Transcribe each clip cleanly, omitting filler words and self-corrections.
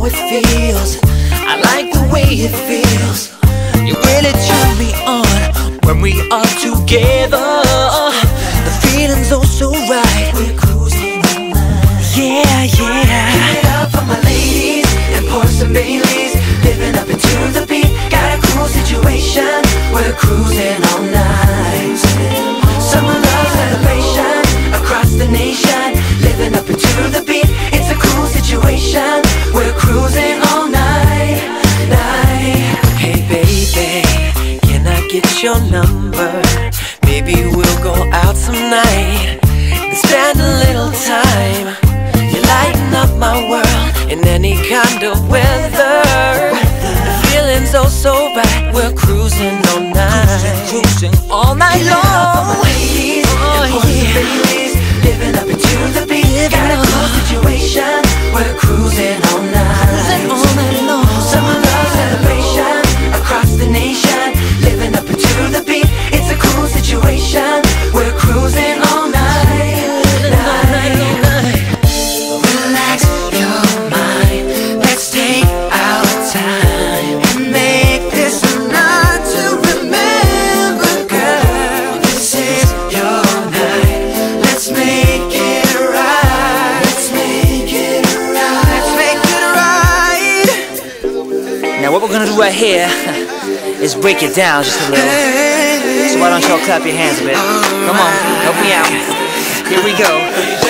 how it feels. I like the way it feels. You really turn me on when we are together. The feeling's oh so right. We're cruising all night. Yeah, yeah. Give it up for my ladies and pour some Baileys. Living up into the beat. Got a cool situation. We're cruising all night. Summer love celebration across the nation. Living up into the beat. It's a cool situation. We're cruising all night, night. Hey baby, can I get your number? Maybe we'll go out tonight and spend a little time. You lighten up my world in any kind of weather. The feeling's oh so right. We're cruising all night, cruising all night long. Ladies, oh yeah. Living up into the beat. Got a cool situation. We're cruising all night, all night long. Summer love celebration across the nation. Living up into the beat. It's a cool situation. We're cruising all night, night. Relax your mind. Let's take our time and make this a night to remember, girl. This is your night. Let's make it right. Let's make it right. Let's make it right. Now what we're gonna do right here is break it down just a little. So why don't y'all clap your hands a bit? Come on, help me out. Here we go.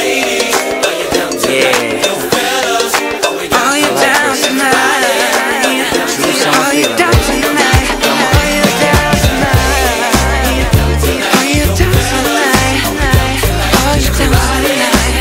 Yeah. Are you down tonight? Are you down tonight? Are you down tonight? Are you down tonight? Are you down tonight?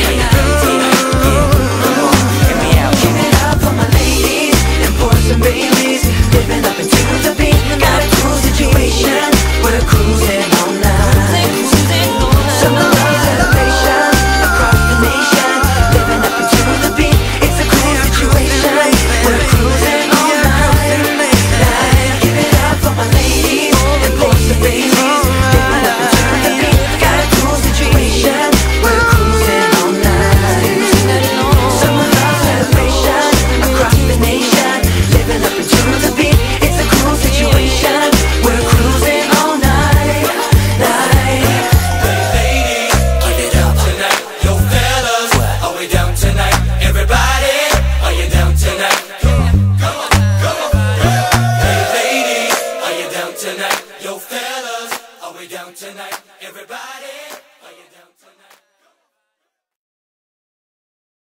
Hear me out. Give it up for my ladies and pour some Baileys. Living up into the beat. Got a cool situation. We're cruising all night. Summer love celebration across the nation. Living up into the beat. It's a cool situation. We're cruising all night. Give it up for my ladies and pour some Baileys. Living up into the beat. Got a cool situation. We're cruising all night. Summer love celebration across the nation. Living up into the beat. It's a cool situation. We're cruising all night, night. Ladies, give it up tonight. Yo fellas, are we down tonight? Everybody, are you down tonight? Come on, come on. Hey ladies, are you down tonight? Yo fellas, are we down tonight? Everybody.